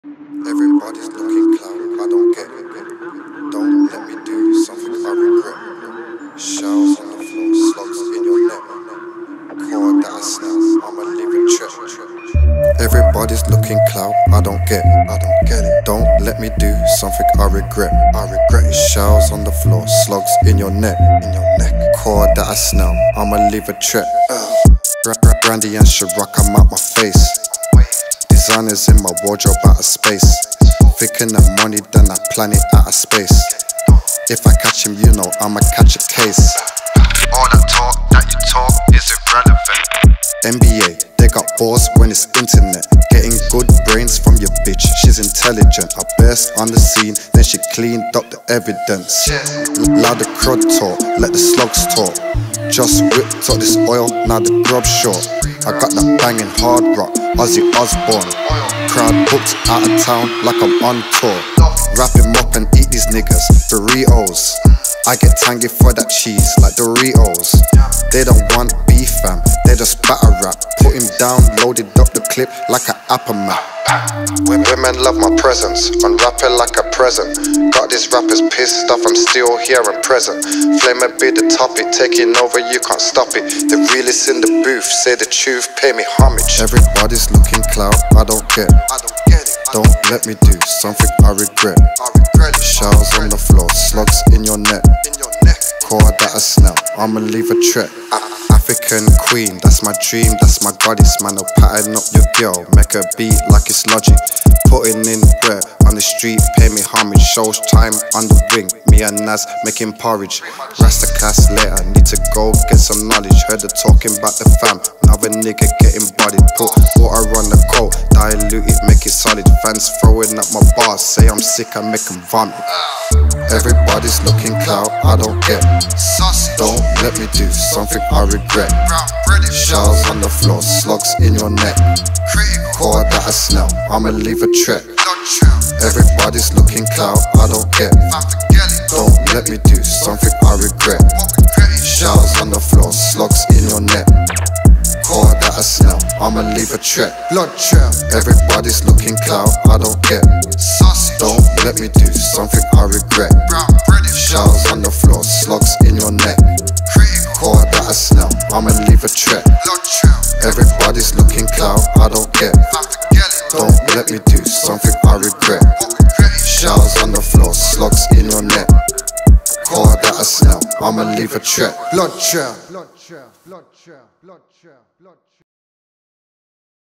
Everybody's looking clown, I don't get it. Don't let me do something I regret. Shells on the floor, slugs in your neck. Cord that I snap, I'ma leave a trip. Everybody's looking clout, I don't get it. Don't let me do something I regret. It. Shells on the floor, slugs in your neck. Cord that I snap, I'ma leave a trip. Brandy and Ciroc, I'm out my face. Designers in my wardrobe out of space. Thinking of money, then I plan it out of space. If I catch him, you know I'ma catch a case. All that talk that you talk is irrelevant. NBA, they got balls when it's internet. Getting good brains from your bitch, she's intelligent. I burst on the scene, then she cleaned up the evidence. Loud the crud talk, let the slugs talk. Just whipped up this oil, now the grub's short. I got that banging hard rock, Ozzy Osbourne. Crowd booked out of town like I'm on tour. Wrap him up and eat these niggas, burritos. I get tangy for that cheese like Doritos. They don't want beef fam, they just batter rap. Put him down, loaded up the clip like an Apple map. Women love my presence, unwrap it like a present. Got these rappers pissed off, I'm still here and present. Flame be the topic, taking over, you can't stop it. The realest in the booth, say the truth, pay me homage. Everybody's looking clout, I don't get it. Don't let me do something I regret. Shells on the floor, slugs in your neck. Cord that I snap, I'ma leave a trip. African queen, that's my dream, that's my goddess. Man, I'll pattern up your girl, make her beat like it's logic. Putting in bread on the street, pay me homage. Shows time on the wing, me and Nas making porridge. Rasta class later, need to go get some knowledge. Heard her talking about the fam, another nigga getting bodied. Put water on the coat, dilute it, make it solid. Fans throwing up my bars, say I'm sick, I make them vomit. Everybody's looking clout, I don't get it. Don't let me do something I regret. Shells on the floor, slugs in your neck. Cord that I snap, I'ma leave a trip. Everybody's looking clout, I don't get it. Don't let me do something I regret. Shells on the floor, slugs in your neck. Cord that I snap, I'ma leave a trip. Everybody's looking clout, I don't get it. Don't let me do something I regret. Shells on the floor, slugs in your neck. Cord that I snap, I'ma leave a trip. Everybody's looking clout, I don't get it. Don't let me do something I regret. Shells on the floor, slugs in your neck. Cord that I snap, I'ma leave a trip.